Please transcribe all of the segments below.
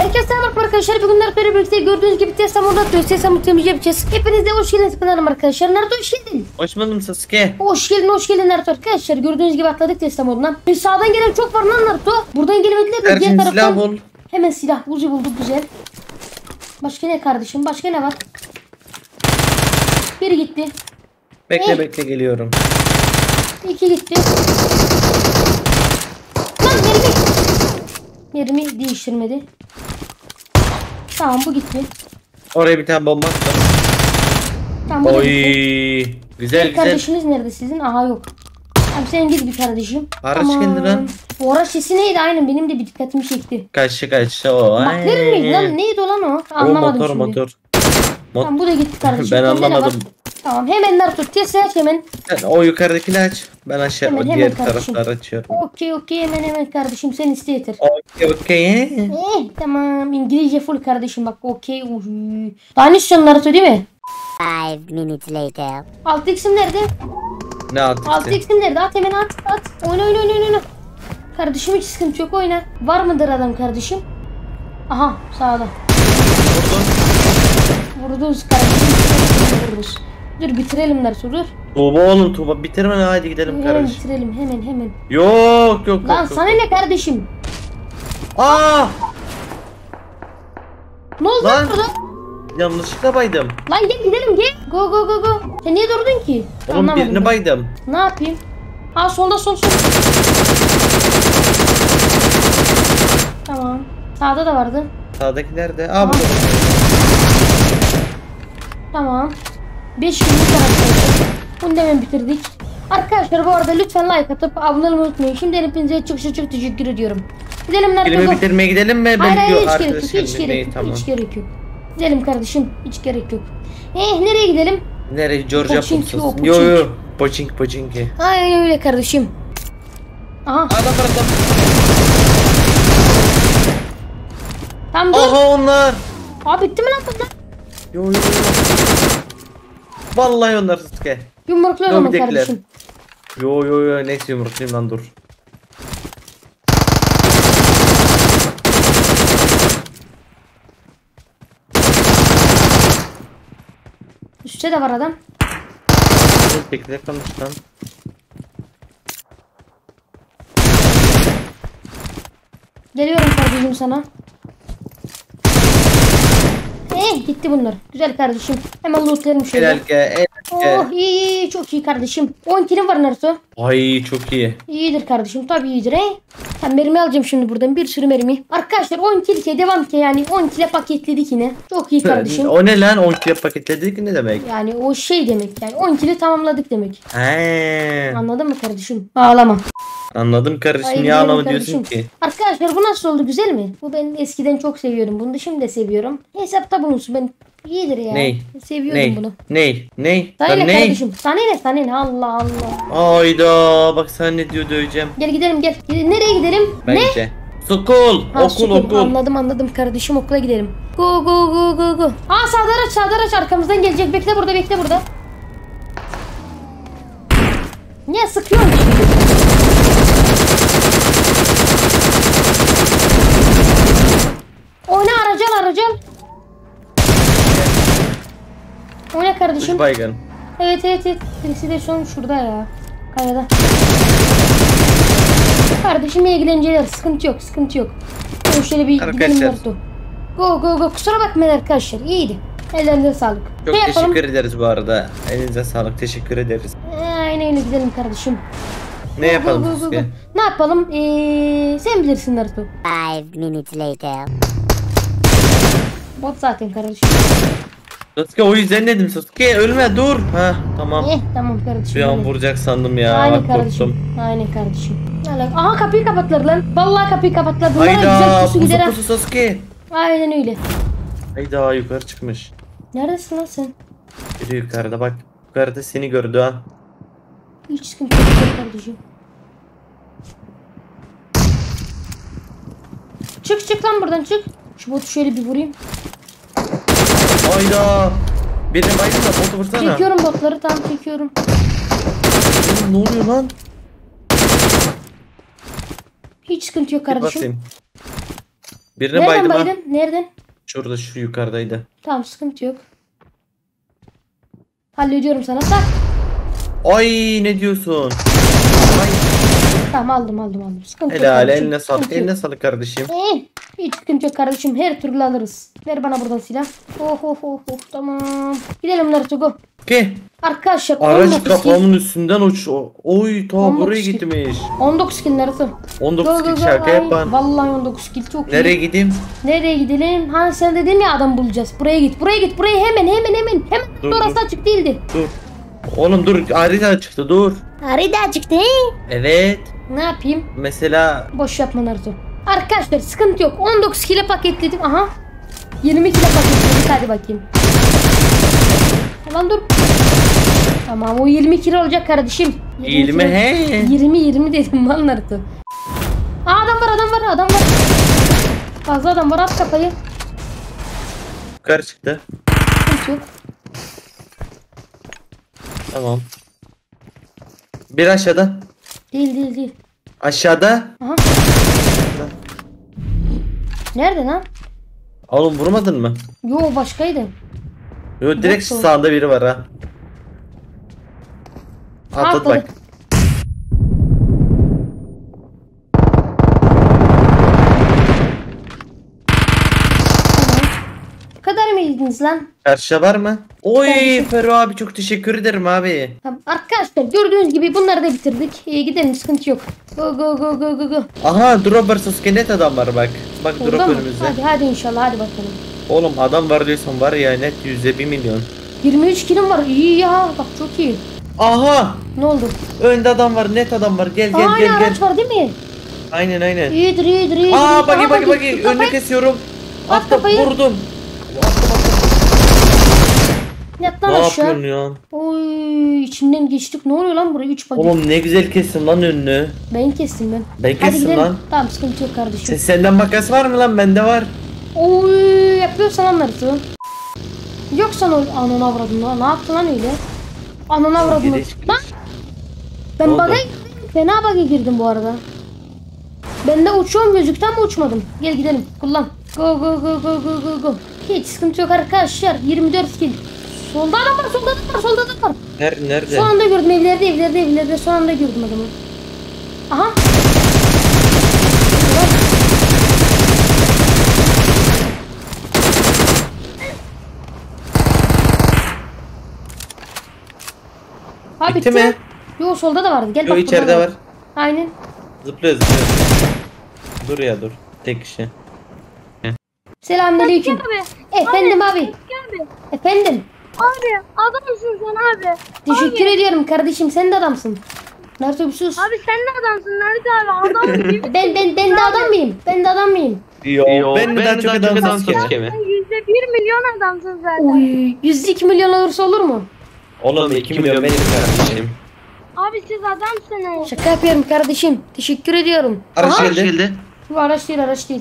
Herkese selam arkadaşlar. Bugünler böyle birlikte gördüğünüz gibi teslim anlatıyoruz. Teslim temizliği yapacağız. Hepiniz de hoş geldiniz kanalıma arkadaşlar. Naruto hoş geldin. Hoş buldum Sasuke. Hoş geldin Naruto arkadaşlar. Gördüğünüz gibi atladık teslim modundan. Bir sağdan gelen çok var lan Naruto. Buradan gelmediler de diğer taraftan. Silah bul. Hemen silah Uzi bulduk, güzel. Başka ne kardeşim? Başka ne var? Biri gitti. Bekle geliyorum. İki gitti. Lan yerimi değiştirmedi. Tamam, bu gitti. Oraya bir tane bomba attım. Tamam, oy. Güzel. Kardeşiniz nerede sizin? Aha, yok. Tamam, sen git bir kardeşim. Araç kendi lan. O araç sesi neydi? Aynen benim de bir dikkatimi çekti. Kaçtı o. Bakır mıydı lan? Neydi o lan o? Anlamadım şimdi. Motor. Tamam, bu da gitti kardeşim. Ben anlamadım. Tamam, hemen Naruto testi aç hemen. Sen o yukarıdakini aç. Ben aşağı Hemen, diğer kardeşim. tarafları açıyorum. Okey hemen kardeşim, sen iste yeter. Okey. Tamam, İngilizce full kardeşim, bak okey. Daha ne istiyorsun Naruto, değil mi? 5 minutes later. 6x'im nerede? Ne attın? 6x'im nerede? At hemen, at. Oyna. Kardeşim hiç sıkıntı yok, oyna. Var mıdır adam kardeşim? Aha, sağda. Vurdunuz kardeşim. Vurdunuz. Dur bitirelim Naruto, dur. Tuğba bitirme, hadi gidelim kardeşim. Bitirelim hemen. Yok. Lan sana ne kardeşim? Aa! Ne oldu Lan! burada? Yanlışlıkla baydım. Lan gel gidelim, gel. Go. Sen niye durdun ki? Oğlum Anlamadım birini ben. baydım. Ne yapayım? Ha, solda sol. Tamam. Sağda da vardı. Sağdaki nerede? Aa, burada. Tamam. 5 günlük arkadaşlar. Bunu da hemen bitirdik. Arkadaşlar bu arada lütfen like atıp abone olmayı unutmayın. Şimdi hepinize çok teşekkür ediyorum. Gidelim Naruto. Filmi bitirmeye gidelim mi? Hayır, hiç gerek yok. Gidelim kardeşim, hiç gerek yok. Nereye gidelim? Nereye? Georgia Pochinki, o Popsuz. Yo. Pochinki. Aynen öyle kardeşim. Aha. Adam. Tam dur. Aha onlar. Abi bitti mi lan bunlar? Yo. Vallahi onlar Sasuke. Yumruklar ama kardeşim. Yo. Neyse yumrukluyum lan, dur. Üstte de var adam. Bekle kalmış lan. Geliyorum kardeşim sana. Gitti bunlar. Güzel kardeşim. Hemen lootlayalım şöyle. Helal ke. Oh, iyi, çok iyi kardeşim. 10 kilim var Naruto. Ay çok iyi. İyidir kardeşim, tabii iyidir Ben mermi alacağım şimdi buradan, bir sürü mermi. Arkadaşlar 10 kill ke devam ki, yani 10 kile paketledik yine. Çok iyi kardeşim. O ne lan, 10 kilo paketledik ne demek? Yani o şey demek, yani 10 kili tamamladık demek. He. Anladın mı kardeşim? Ağlama. Anladım kardeşim, Ay, niye ağlama kardeşim diyorsun ki? Arkadaşlar bu nasıl oldu, güzel mi? Bu ben eskiden çok seviyordum. Bunu da şimdi de seviyorum. Hesapta bulunsun, ben iyidir ya. Ney? Seviyordum bunu. Ney? Sana ne Lan kardeşim? Sana ne? Allah. Ayda bak sen ne diyor, döveceğim. Gel gidelim. Nereye gidelim? Bence. Okul. Okul. Anladım kardeşim, okula gidelim. Go. Aa, sağda araç arkamızdan gelecek. Bekle burada. Niye sıkıyorsun ki? Oyna, aracı al. Oyna kardeşim. Üç baygın. Evet. Birisi de son şurada ya. Kayada. Kardeşim ilgilenceler, sıkıntı yok. Şöyle bir gidelim Naruto. Go. Kusura bakmayın arkadaşlar, iyiydi. Ellerinize sağlık. Çok teşekkür ederiz bu arada. Elinize sağlık, teşekkür ederiz. Aynen öyle, gidelim kardeşim. Ne yapalım Sasuke? Ne yapalım? Sen bilirsin Naruto. 5 minutes later. Bot zaten kardeşim. Sasuke o yüzden dedim, Sasuke ölme, dur. Ha tamam. Tamam kardeşim. Bir an vuracak sandım ya. Aynen korktum. kardeşim. Aha, kapıyı kapattılar lan. Vallahi kapıyı kapattılar. Bunlara güzel Hayda pusu gider ha. pusu Sasuke. Aynen öyle. Hayda yukarı çıkmış. Neredesin lan sen? Biri yukarıda bak. Yukarıda seni gördü ha. Hiç sıkıntı yok kardeşim. Çık lan buradan, çık. Şu botu şöyle bir vurayım. Hayda. Benim baygın da botu vursana. Çekiyorum botları, tam çekiyorum. Oğlum, ne oluyor lan? Hiç sıkıntı yok kardeşim. Birine Nereden baydım ha. baydın? Nereden? Şurada şu yukarıdaydı. Tamam sıkıntı yok. Hallediyorum sana. Tak. Ay ne diyorsun? Ay. Tamam aldım. Sıkıntı yok Helal kardeşim, eline sağlık. sıkıntı yok. Eline sağlık kardeşim. Hiç sıkıntı yok kardeşim. Her türlü alırız. Ver bana buradan silah. Tamam. Gidelim Naruto go. Ki Arkadaşlar araç 19 kill. kafamın üstünden uç. Oy ta 19 buraya kill. gitmiş. 19 kill Naruto. 19 kill şaka Ay, yapan. vallahi 19 kill çok Nereye iyi. gideyim? Nereye gidelim? Hani sen dedin ya adam bulacağız. Buraya git. Buraya hemen. Dur, Orası dur. açık değildi. Dur. Oğlum dur harita çıktı dur. Harita çıktı. Evet. Ne yapayım? Mesela Boş yapma Naruto. Arkadaşlar sıkıntı yok. 19 kilo paketledim. Aha. 20 kilo paketledik. Hadi bakayım. Lan dur. Tamam o 20 kilo olacak kardeşim. 20 kilo. he. 20 dedim lan Naruto. Aa adam var. Fazla adam var, at kafayı. Yukarı çıktı. Sıkıntı yok. Tamam. Bir aşağıda. Değil. Aşağıda. Aha. Nerede lan? Oğlum vurmadın mı? Yo başkaydı. Yo direkt Yoksa- sağında biri var ha. Atlat Atladı. bak. Bu kadar mı iyiydiniz lan? Karşıya var mı? Oy Karşı- Ferro abi çok teşekkür ederim abi. Tamam. Arkadaşlar gördüğünüz gibi bunları da bitirdik. Gidelim sıkıntı yok. Go. Aha drop vs net adam var bak. Bak Oldu drop mu? önümüzde. Hadi inşallah hadi bakalım. Oğlum adam var diyorsan var ya net %1 milyon. 23 kilim var. İyi ya. Bak çok iyi. Aha! Ne oldu? Önde adam var net adam var gel Aa, gel. araç var değil mi? Aynen. İyidir. Aa Aha, bagi Tut önüne kafayı. kesiyorum. At Attım kafayı. vurdum. Yat lan Ne aşağı. yapıyorsun ya? Oy içinden geçtik. Ne oluyor lan buraya? 3 bagi. Oğlum ne güzel kestin lan önünü. Ben kestim ben. Ben Hadi kestim gidelim. lan. Tamam sıkıntı yok kardeşim. Senden makas var mı lan? Bende var. Oy yapıyorsan anlarsın. Yoksa ananı avradım lan. Ne yaptın lan öyle? Ananı avradım. Gidiş. Lan. Ne Ben oldu? bug'a fena bug'a girdim bu arada. Ben de uçuyorum gözükten mi uçmadım? Gel gidelim. Kullan. Go. Hiç sıkıntı yok arkadaşlar. 24 kill. Solda adam var. Nerede? Son anda gördüm evlerde. Son anda gördüm adamı. Aha. Ha Bitti mi? Yo solda da vardı. Gel Yo bak içeride burada var. Aynen. Zıplıyor. Dur ya dur. Tek kişi. Selamünaleyküm. Abi. Efendim abi. Abi. Efendim. Abi adamsın sen abi. Teşekkür ediyorum kardeşim. Sen de adamsın. Naruto bir sus. Abi sen de adamsın Naruto abi. Adam gibi. Ben de adam mıyım? Ben de adam mıyım? Yo, ben de daha çok adamsız ki. Sen %1 milyon adamsın zaten. Oy, 102 milyon olursa olur mu? Oğlum 2 milyon benim kardeşim. Abi siz adamsınız. Şaka yapıyorum kardeşim. Teşekkür ediyorum. Araç Aha. geldi. Bu araç değil.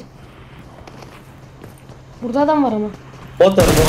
Burada adam var ama. Bot araba.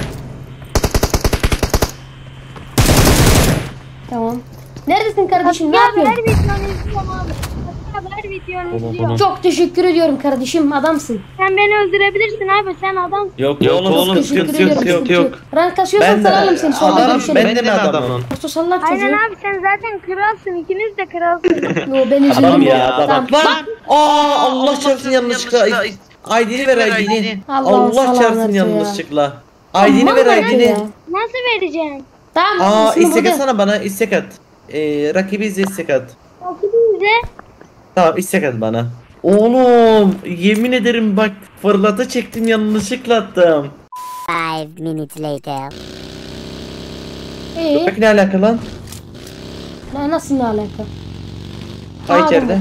Tamam. Neredesin kardeşim? Ne Ya yapıyorsun? her videonu izliyorum abi. Abi her videonu izliyorum. Çok teşekkür ediyorum kardeşim. Adamsın. Sen beni öldürebilirsin abi. Sen adamsın. Yok oğlum Teşekkür sıkıntı yok. ediyorum. Yok. Rank kasıyorsan Ben de salalım seni. Sonra adam görüşelim. ben de mi adamım? Naruto sallat Aynen çocuğu. abi sen zaten kralsın. İkiniz de kralsınız. Yo ben üzüldüm. Adam ya adam. Tamam. Lan! Aa Allah çarpsın yanlışlıkla. ID'ni ver ID'ni. Allah'ım Allah salam çarpsın Naruto ya. yanlışlıkla. ID'ni Aman ver Naruto ID'ni. ya. Nasıl vereceğim? Tamam. Aa ismi istek burada. atsana bana istek at. Rakibi izle istek at. Bize Tamam istek at bana. Oğlum yemin ederim bak fırlata çektim yanlışlıkla attım. 5 minutes later. Bak ne alaka lan? Nasıl ne alaka? Ha Aa, içeride.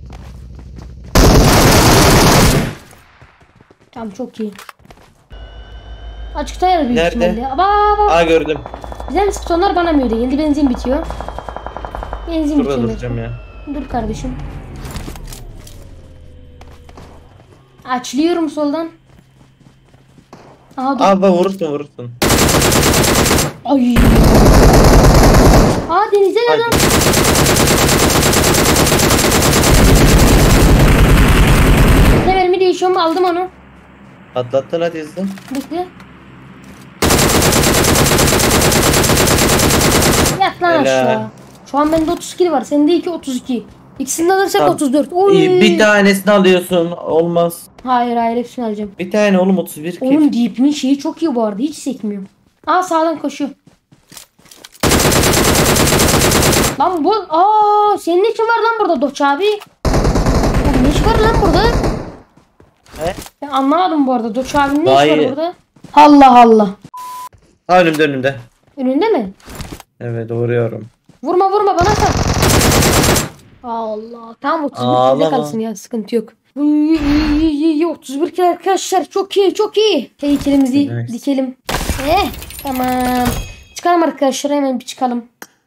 Tamam çok iyi. Açıkta yer büyük Nerede? ihtimalle. Baba. Aa gördüm. Güzel sıktonlar bana mı öyle geldi? Benzin bitiyor. Benzin Burada bitiyor. duracağım ya. Dur kardeşim. Açlıyorum soldan. Aha dur. Aa bak vurursun. Ay. Aa denizde Hadi. adam. Ne verimi değişiyorum aldım onu. Atlattın hadi hızlı. Bekle. Yat lan Helal. aşağı. Şu an bende 30 kill var. Sende 32. İkisini de alırsak Tamam. 34. Oy. İyi, bir tanesini alıyorsun. Olmaz. Hayır hepsini alacağım. Bir tane oğlum 31 kill. Oğlum DP'nin şeyi çok iyi bu arada. Hiç sekmiyor. Aa sağdan koşuyor. Lan bu... Senin ne işin var lan burada Doç abi? Oğlum ne iş var lan burada? He? Ben anlamadım bu arada. Doç abinin ne işi Hayır. var burada? Allah Allah. Ha önümde. Önünde mi? Evet doğruyorum. Vurma bana sen. Allah. Tamam 31 Ağlama. bize kalsın ya. Sıkıntı yok. İyi. 31 kilo arkadaşlar. Çok iyi. Heykelimizi Evet. dikelim. Tamam. Çıkalım arkadaşlar. Hemen bir çıkalım.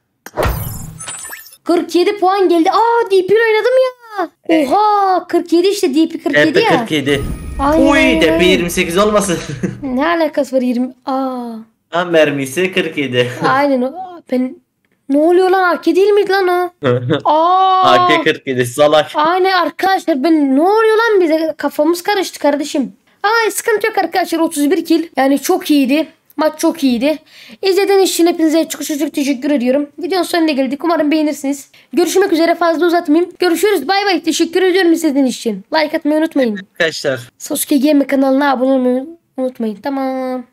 47 puan geldi. DP oynadım ya. Oha 47 işte DP 47 Tepe ya. 47. Aynen. Uy tepe 28 olmasın. Ne alakası var 20? Ha mermisi 47. Aynen. Ne oluyor lan? AK değil miydi lan o? AK 47 salak. Aynen arkadaşlar ne oluyor lan bize? Kafamız karıştı kardeşim. Ama sıkıntı yok arkadaşlar 31 kill. Yani çok iyiydi. Maç çok iyiydi. İzlediğiniz için hepinize çok teşekkür ediyorum. Videonun sonuna geldik. Umarım beğenirsiniz. Görüşmek üzere fazla uzatmayayım. Görüşürüz. Bay bay. Teşekkür ediyorum izlediğiniz için. Like atmayı unutmayın. Arkadaşlar. Sasuke Game kanalına abone olmayı unutmayın. Tamam.